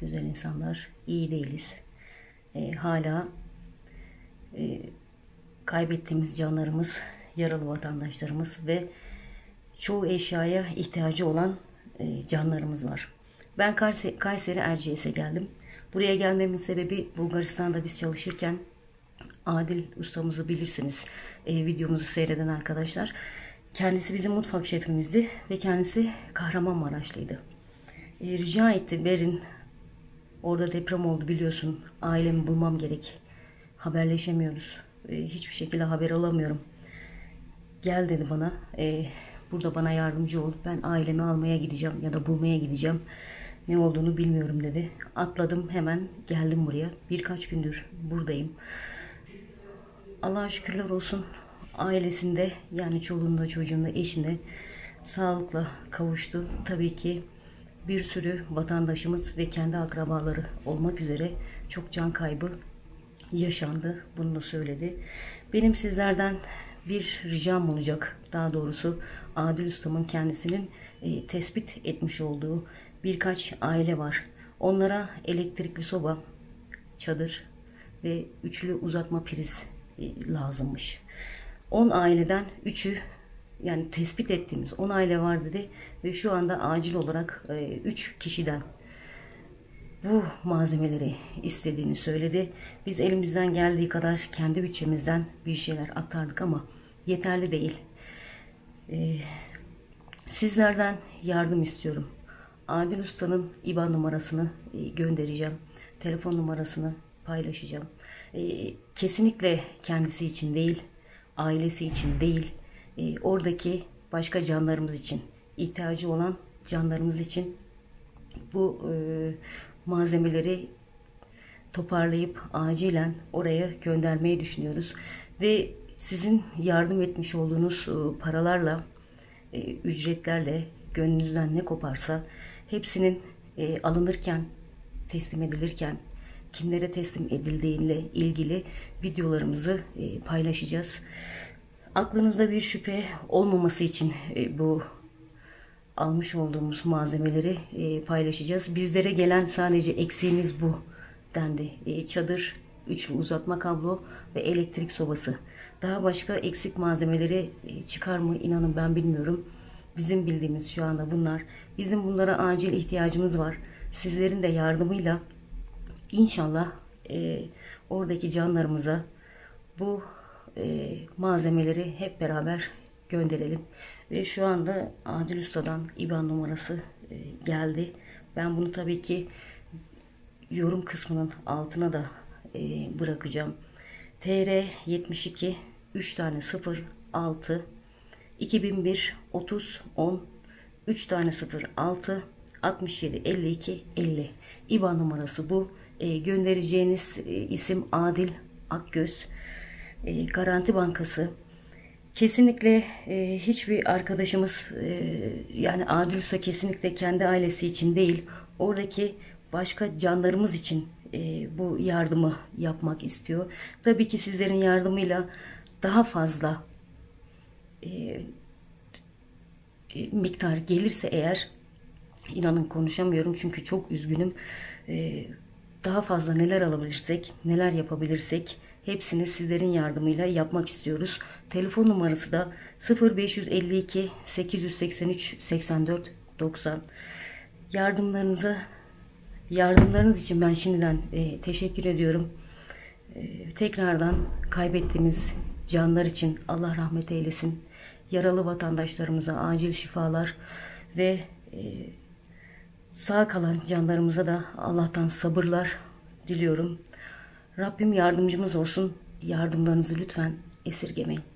güzel insanlar. İyi değiliz. Hala kaybettiğimiz canlarımız, yaralı vatandaşlarımız ve çoğu eşyaya ihtiyacı olan canlarımız var. Ben Kayseri Erciyes'e geldim. Buraya gelmemin sebebi, Bulgaristan'da biz çalışırken Adil ustamızı bilirsiniz, videomuzu seyreden arkadaşlar. Kendisi bizim mutfak şefimizdi ve kendisi Kahramanmaraşlıydı. Rica etti, verin, orada deprem oldu biliyorsun, ailemi bulmam gerek, haberleşemiyoruz, hiçbir şekilde haber alamıyorum, gel dedi bana. Burada bana yardımcı ol, ben ailemi almaya gideceğim ya da bulmaya gideceğim, ne olduğunu bilmiyorum dedi. Atladım, hemen geldim buraya, birkaç gündür buradayım. Allah'a şükürler olsun, ailesinde, yani çoluğunda, çocuğunda, eşinde sağlıkla kavuştu. Tabii ki bir sürü vatandaşımız ve kendi akrabaları olmak üzere çok can kaybı yaşandı. Bunu da söyledi. Benim sizlerden bir ricam olacak. Daha doğrusu Adil ustamın kendisinin tespit etmiş olduğu birkaç aile var. Onlara elektrikli soba, çadır ve üçlü uzatma priz lazımmış. 10 aileden 3'ü, yani tespit ettiğimiz 10 aile var dedi ve şu anda acil olarak 3 kişiden bu malzemeleri istediğini söyledi. Biz elimizden geldiği kadar kendi bütçemizden bir şeyler aktardık ama yeterli değil. Sizlerden yardım istiyorum. Adil Usta'nın IBAN numarasını göndereceğim. Telefon numarasını paylaşacağım. Kesinlikle kendisi için değil, ailesi için değil, oradaki başka canlarımız için, ihtiyacı olan canlarımız için bu malzemeleri toparlayıp acilen oraya göndermeyi düşünüyoruz. Ve sizin yardım etmiş olduğunuz paralarla, ücretlerle, gönlünüzden ne koparsa hepsinin alınırken, teslim edilirken kimlere teslim edildiğiyle ilgili videolarımızı paylaşacağız. Aklınızda bir şüphe olmaması için bu almış olduğumuz malzemeleri paylaşacağız. Bizlere gelen sadece eksiğimiz bu dendi. Çadır, üçlü uzatma kablo ve elektrik sobası. Daha başka eksik malzemeleri çıkar mı inanın ben bilmiyorum. Bizim bildiğimiz şu anda bunlar. Bizim bunlara acil ihtiyacımız var. Sizlerin de yardımıyla İnşallah oradaki canlarımıza bu malzemeleri hep beraber gönderelim. Ve şu anda Adil Usta'dan IBAN numarası geldi. Ben bunu tabii ki yorum kısmının altına da bırakacağım. TR 72 3 tane 0 6 2001 30 10 3 tane 0 6 67 52 50 IBAN numarası bu. Göndereceğiniz isim Adil Akgöz. Garanti Bankası. Kesinlikle hiçbir arkadaşımız yani Adil Usta kesinlikle kendi ailesi için değil, oradaki başka canlarımız için bu yardımı yapmak istiyor. Tabii ki sizlerin yardımıyla daha fazla miktar gelirse eğer, inanın konuşamıyorum çünkü çok üzgünüm. Daha fazla neler alabilirsek, neler yapabilirsek hepsini sizlerin yardımıyla yapmak istiyoruz. Telefon numarası da 0552 883 84 90. Yardımlarınız için ben şimdiden teşekkür ediyorum. Tekrardan kaybettiğimiz canlar için Allah rahmet eylesin. Yaralı vatandaşlarımıza acil şifalar ve sağ kalan canlarımıza da Allah'tan sabırlar diliyorum. Rabbim yardımcımız olsun. Yardımlarınızı lütfen esirgemeyin.